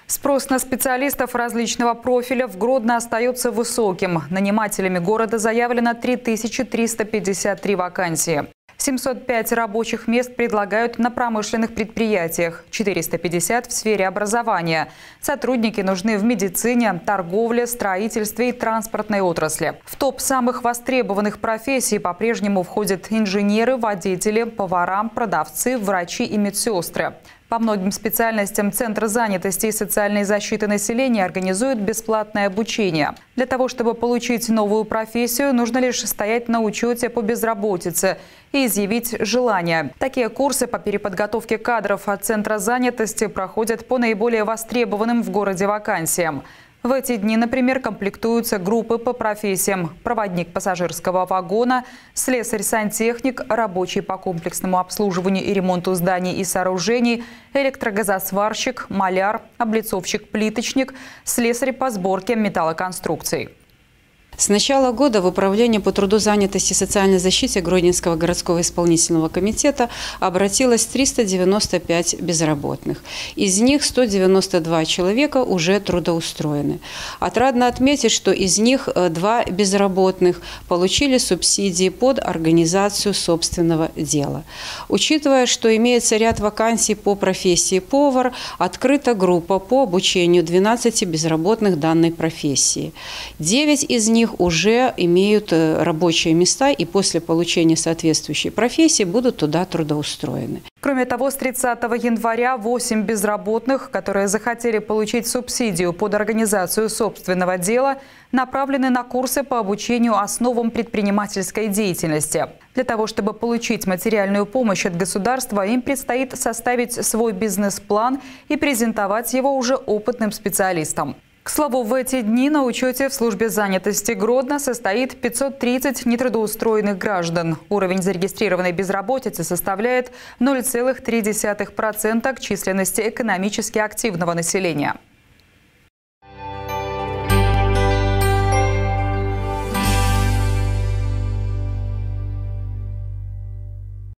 Спрос на специалистов различного профиля в Гродно остается высоким. Нанимателями города заявлено 3353 вакансии. 705 рабочих мест предлагают на промышленных предприятиях, 450 в сфере образования. Сотрудники нужны в медицине, торговле, строительстве и транспортной отрасли. В топ самых востребованных профессий по-прежнему входят инженеры, водители, повара, продавцы, врачи и медсестры. По многим специальностям Центр занятости и социальной защиты населения организует бесплатное обучение. Для того, чтобы получить новую профессию, нужно лишь стоять на учете по безработице и изъявить желание. Такие курсы по переподготовке кадров от Центра занятости проходят по наиболее востребованным в городе вакансиям. В эти дни, например, комплектуются группы по профессиям: проводник пассажирского вагона, слесарь-сантехник, рабочий по комплексному обслуживанию и ремонту зданий и сооружений, электрогазосварщик, маляр, облицовщик-плиточник, слесарь по сборке металлоконструкций. С начала года в Управление по труду, занятости и социальной защите Гродненского городского исполнительного комитета обратилось 395 безработных. Из них 192 человека уже трудоустроены. Отрадно отметить, что из них 2 безработных получили субсидии под организацию собственного дела. Учитывая, что имеется ряд вакансий по профессии повар, открыта группа по обучению 12 безработных данной профессии. 9 из них уже имеют рабочие места и после получения соответствующей профессии будут туда трудоустроены. Кроме того, с 30 января 8 безработных, которые захотели получить субсидию под организацию собственного дела, направлены на курсы по обучению основам предпринимательской деятельности. Для того, чтобы получить материальную помощь от государства, им предстоит составить свой бизнес-план и презентовать его уже опытным специалистам. К слову, в эти дни на учете в службе занятости Гродно состоит 530 нетрудоустроенных граждан. Уровень зарегистрированной безработицы составляет 0,3% к численности экономически активного населения.